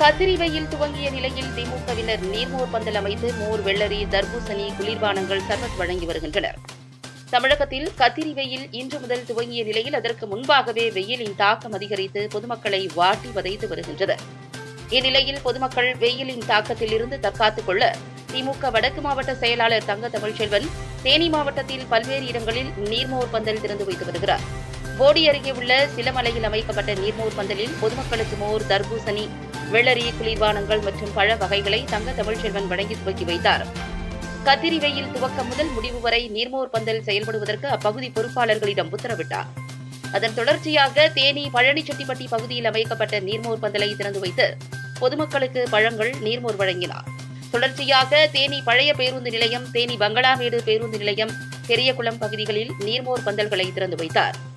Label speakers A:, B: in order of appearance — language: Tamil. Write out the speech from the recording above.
A: கத்திரி வெயில் துவங்கிய நிலையில் திமுகவினர் நீர்மோர் பந்தல் அமைத்து மோர், வெள்ளரி, தர்பூசணி, குளிர்பானங்கள், சர்பத் வழங்கி வருகின்றனர். தமிழகத்தில் கத்திரி வெயில் இன்று முதல் துவங்கிய நிலையில் அதற்கு முன்பாகவே வெயிலின் தாக்கம் அதிகரித்து பொதுமக்களை வாட்டி வதைத்து வருகின்றது. இந்நிலையில் பொதுமக்கள் வெயிலின் தாக்கத்தில் இருந்து தற்காத்துக் கொள்ள திமுக வடக்கு மாவட்ட செயலாளர் தங்க தமிழ்ச்செல்வன் தேனி மாவட்டத்தில் பல்வேறு இடங்களில் நீர்மோர் பந்தல் திறந்து வைத்து வருகிறார். போடி அருகே உள்ள சிலமலையில் அமைக்கப்பட்ட நீர்மோர் பந்தலில் பொதுமக்களுக்கு மோர், தர்பூசணி, வெள்ளரி, குளிர்பானங்கள் மற்றும் பழ வகைகளை தங்க தமிழ்ச்செல்வன் வழங்கி துவக்கி வைத்தார். கத்திரி வெயில் துவக்கம் முதல் முடிவு வரை நீர்மோர் பந்தல் செயல்படுவதற்கு அப்பகுதி பொறுப்பாளர்களிடம் உத்தரவிட்டார். அதன் தொடர்ச்சியாக தேனி பழனிச்செட்டிப்பட்டி பகுதியில் அமைக்கப்பட்ட நீர்மோர் பந்தலை திறந்து வைத்து பொதுமக்களுக்கு பழங்கள், நீர்மோர் வழங்கினார். தொடர்ச்சியாக தேனி பழைய பேருந்து நிலையம், தேனி பங்களாமேடு பேருந்து நிலையம், பெரியகுளம் பகுதிகளில் நீர்மோர் பந்தல்களை திறந்து வைத்தார்.